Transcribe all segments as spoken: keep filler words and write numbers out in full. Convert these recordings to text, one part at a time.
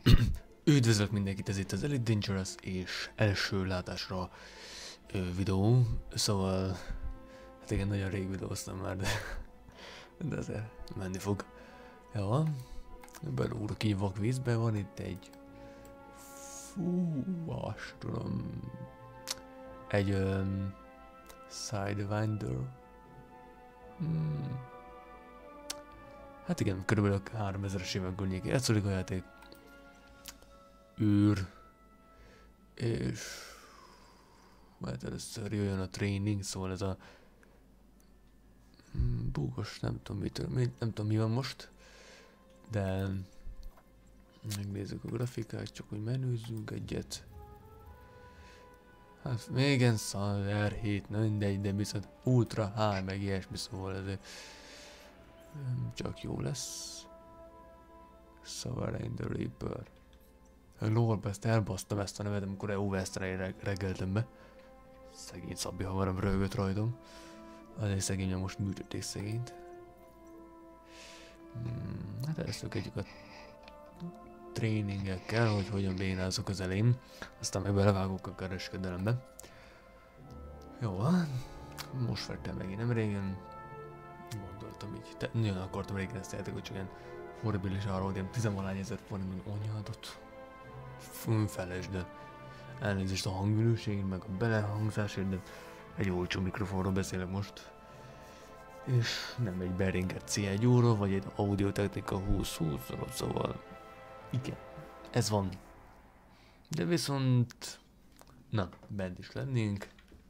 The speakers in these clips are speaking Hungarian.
Üdvözlök mindenkit, ez itt az Elite Dangerous és első látásra ö, videó, szóval, hát igen, nagyon rég videóztam már, de, de azért menni fog. Jó, belúrok így vakvízbe, van itt egy, fú, azt tudom, egy um, Sidewinder. Hmm. Hát igen, körülbelül háromezeres évek környékén egyszerűen a játék. Űr. És... majd először jöjjön a training, szóval ez a... búgos, nem tudom mitől, nem tudom mi van most. De... megnézzük a grafikát, csak hogy menüzzünk egyet. Hát még igen, szal, er hét, na mindegy, de viszont Ultra High, meg ilyesmi, szóval ezért... csak jó lesz. Sovereign the Reaper. Lorba, ezt elbasztam ezt a nevet, amikor E O Westre reggeltem be. Szegény Szabi hamaram röhögött rajtam. Azért szegényen most műtötték szegényt. Hmm, hát először kezdjük a tréningekkel, hogy hogyan bénázok az elején. Aztán meg belevágok a kereskedelembe. Jó van. Most vettem megint nem régen. Gondoltam így. Te, nagyon akartam régen ezt játékot, csak ilyen horribilis arra, hogy ilyen tizenvalány ezer forint, mint anyádot. Felesd, de elnézést a hangminőségén, meg a belehangzásért, de egy olcsó mikrofonról beszélek most. És nem egy Behringer C egy óra, vagy egy Audio-Technica húsz húsz, szóval igen, ez van. De viszont, na, bent is lennénk.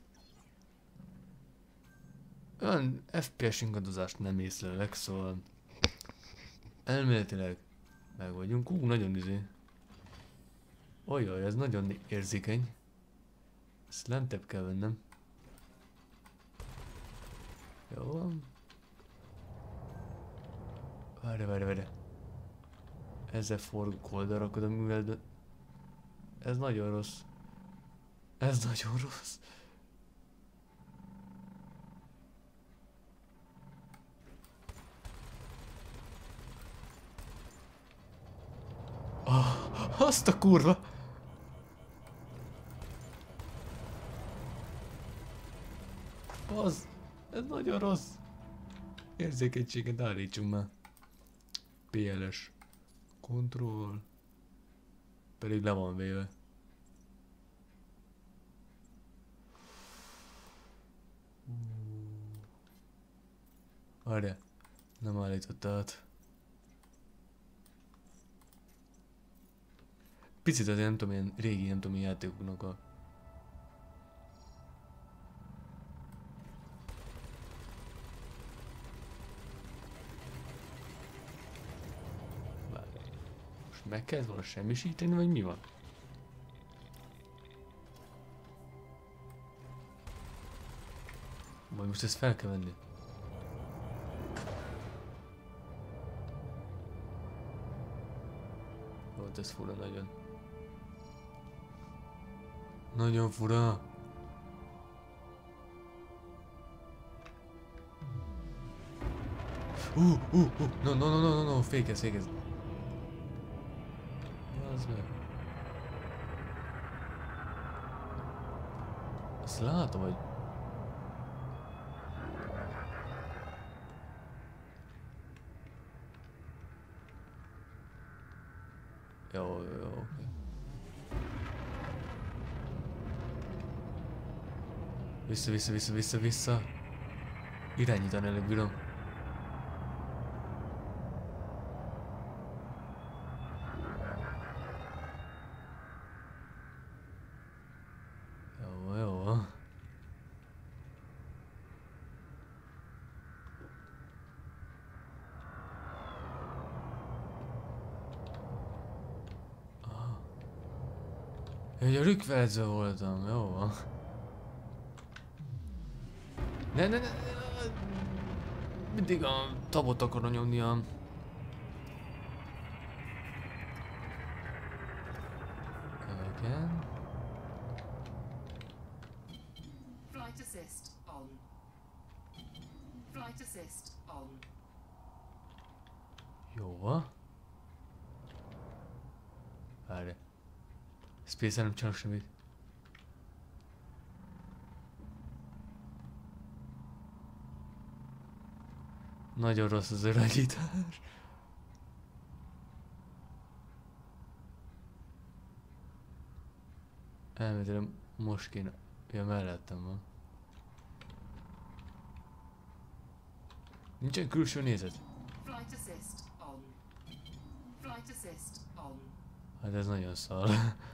Olyan F P S ingadozást nem észlelek, szóval elméletileg meg vagyunk. Ú, nagyon izé. Ojjaj, ez nagyon érzékeny. Ezt lentebb kell vennem. Jó van. Várj, várj, várj. Ezzel forgok oldalrakodom, mivel de... ez nagyon rossz. Ez nagyon rossz. Oh, azt a kurva! Az, ez nagyon rossz. Érzékenységet állítsunk már. P L S. Control. Pedig le van véve. Várjál. Nem állította át. Picit azért nem tudom, ilyen régi, nem tudom, ilyen játékoknak a... Várj. Most meg kellett volna semmisíteni, vagy mi van? Vagy most ezt fel kell venni? Volt ez fura nagyon. Nagyon fura. Uh, uh, uh, no, no, no, no, no, no, fékez, fékez. Az meg. Azt látom, hogy... Jó, jó, jó, oké. Vissza, vissza, vissza, vissza, vissza. Irányítani előbb bírom. Jó, jó. Ah. Egy a rükvercbe voltam, jó van. Ne, ne, ne, ne, mindig a tabot akarom nyomni a... Igen. Flight assist on. Flight assist on. Jó. Várj. Space nem csinálok semmit. Nagyon rossz az irányítás. Elméletileg most kéne... Ja, mellettem van. Nincsen külső nézet. Flight assist on. Flight assist on. Hát ez nagyon szar.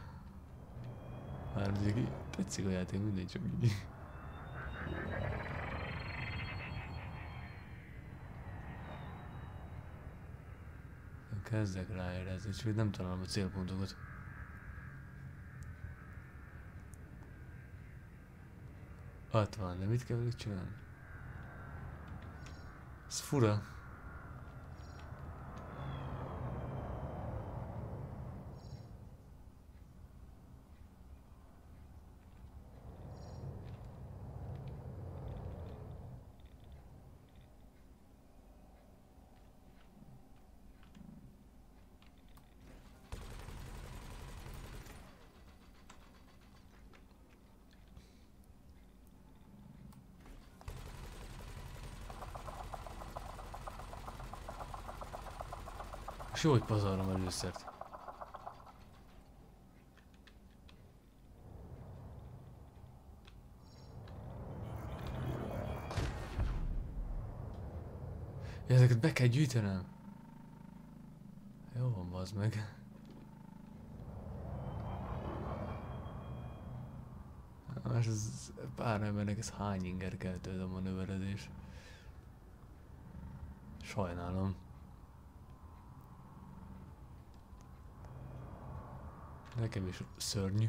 Már mondjuk tetszik a játék, mindegy, csak így. Kezdek ráérezni, csak nem találom a célpontokat. Ott van, de mit kell velük csinálni? Ez fura. És jó, hogy pazarlom először. Ja, ezeket be kell gyűjtenem. Jó van, bazd meg. Más ez pár embernek ez hány inger kell tőle a manőverezés. Sajnálom. Nekem is szörnyű.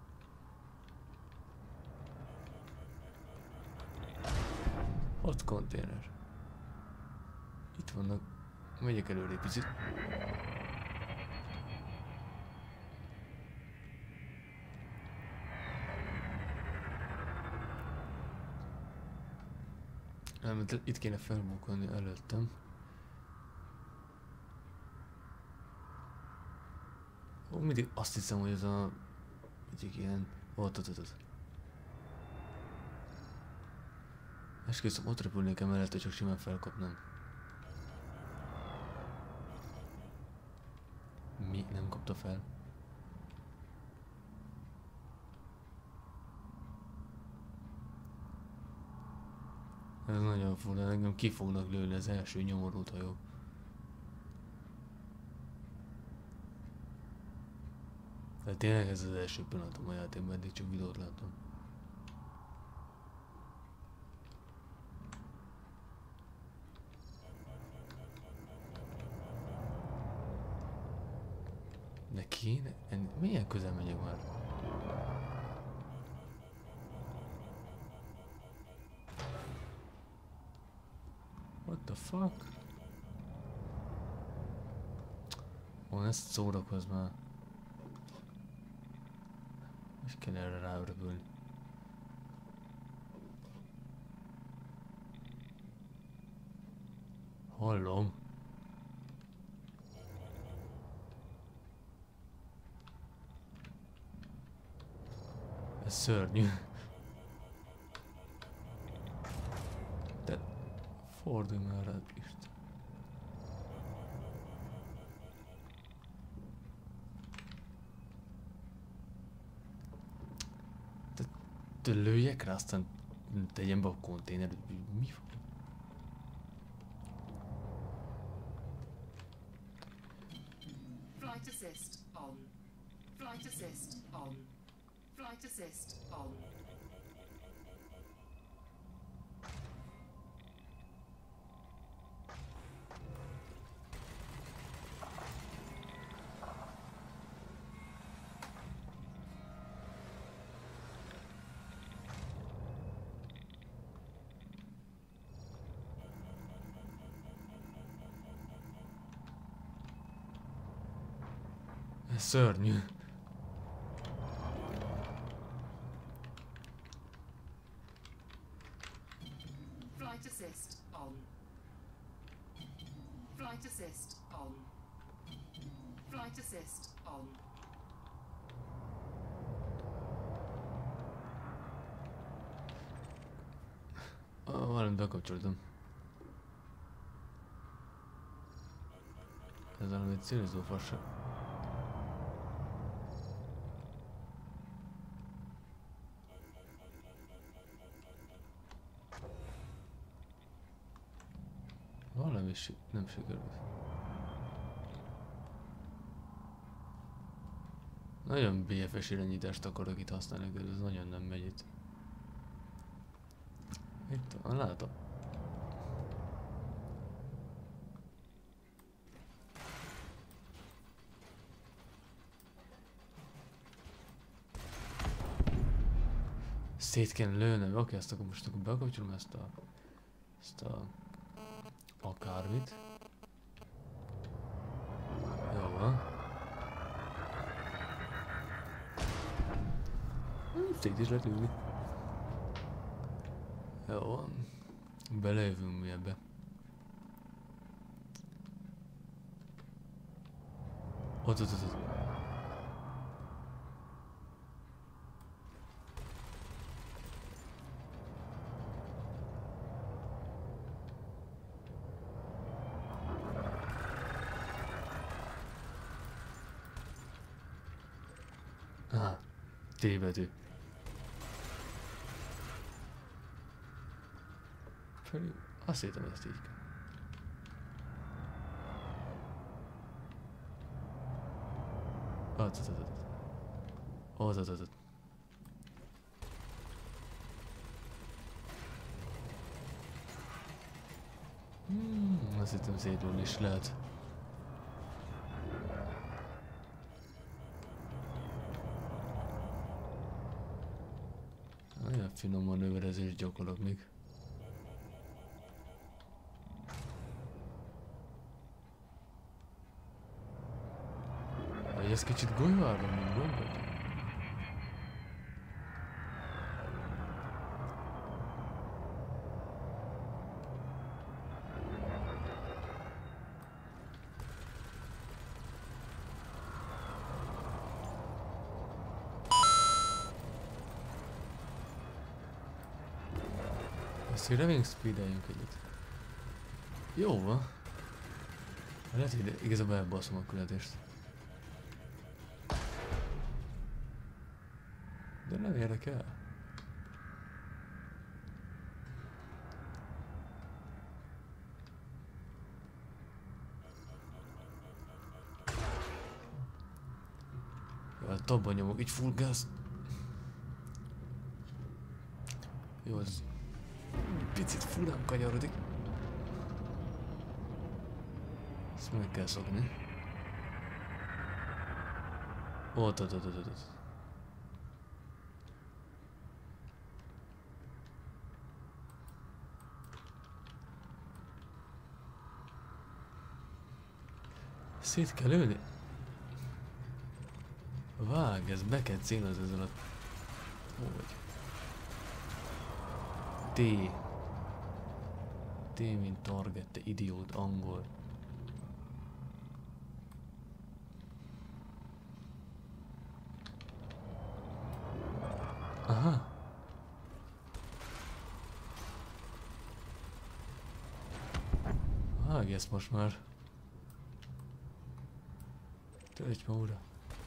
Hat konténer. Itt vannak. Megyek előre egy picit. Nem, itt kéne felbukkolni előttem. Ó, mindig azt hiszem, hogy ez a... egyik ilyen... Ott, ott, ott, ott. Esküszöm, ott repülnék emellett, hogy csak simán felkapnám. Mi? Nem kapta fel? Ez nagyon fura, engem ki fognak lőni az első nyomorult hajók. De tényleg ez az első pillanatom a játékban, eddig csak videót láttam. De kéne? Milyen közel megyek már? What the fuck? Ó, ezt szórakozz már. És kell erre ráöröbölni. Hallom. Ez szörnyű. De fordulj már rád, Pist. De, de lőjek rá, aztán tegyen be a konténer. Mi van? Flight assist on. Flight assist on. Flight assist on. Ez szörnyű. Flight assist on. Flight assist on. Flight assist on. Valamit bekapcsoltam. Ez valami célzó fasság. Valami si nem sikerült. Nagyon bé ef es irányítást akarok itt használni, de ez nagyon nem megy itt. Itt van, látom. Szét kell lőnem, oké, ezt akkor most akkor bekapcsolom ezt a... ezt a... akármit. Jó van. Szét is lehet ülni. Jó van. Belejövünk mi ebbe. Ott, ott, ott, ott. Ah, T betű. Pedig azt hittem, ezt így kell. Ott, ott, ott, ott. Ott, ott, ott, ott. Hmm, azt hittem szétülni is lehet. Olyan finom manőverezést gyakorlok még. Ez kicsit golyóállom, mint gondoltam. Ezt, hogy Raving Speed-eljünk egyet. Jó van. Lehet, hogy igazából elbaszom a küldetést. De nem érdekel. Ja, tabban nyomok, így full gáz. Jó, ez picit furán kanyarodik. Ezt meg kell szokni. Ott, ott, ott, ott, ott. Szét kell lőni? Vág, ez be kell célozni ezen a... Hogy? T. T mint target, te idiót angol. Aha. Vágj ezt most már. Tölts ma ura.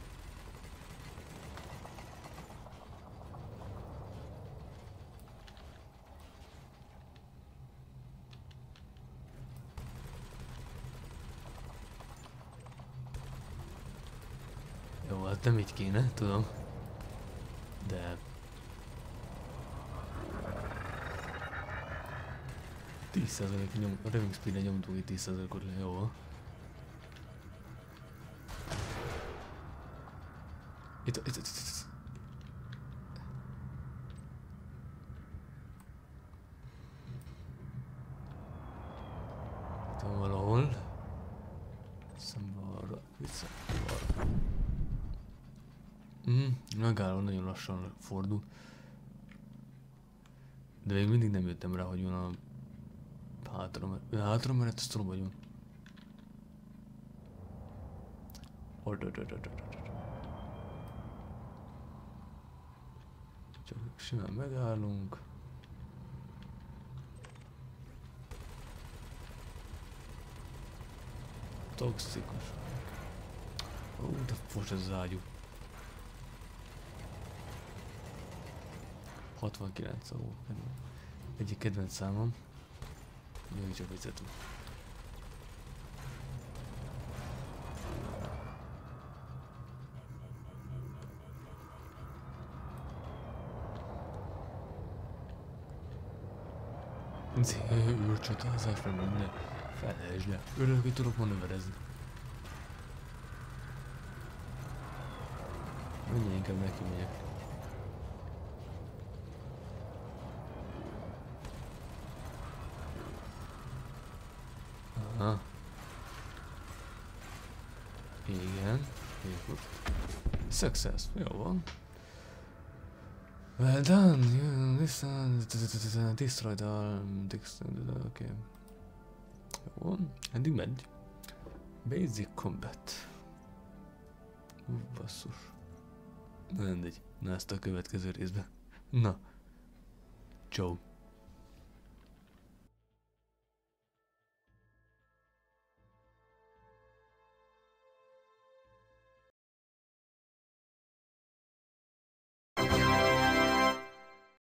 Jó, hát nem így kéne, tudom. De... tíz százalék nyom... a Raving Speed-en nyomtunk itt tíz százalékot le, jó. Itt, itt, itt, itt, itt. Itt van valahol. Szembalra, vissza. Mhm, megálló, nagyon lassan fordul. De még mindig nem jöttem rá, hogy van a hátra, mert hátra, mert ezt tudom, hogy van. Old, old, old, old, old. Csak simán megállunk. Toxikus. Ó, de fos ez az ágyú. hatvankilenc, ó. Egyik kedvenc számom. Még csak vezetünk. űrcsatázás, meg minden. Felejtsd le. Örülök, hogy tudok manőverezni. Mindjárt inkább neki megyek. Aha. Igen. Jó. Success. Jó van. Well done. You listen. Destroy the... Oké. Jó. Eddig megy. Basic combat. Ú, basszus. Na mindegy. Na ezt a következő részben. Na. Ciao.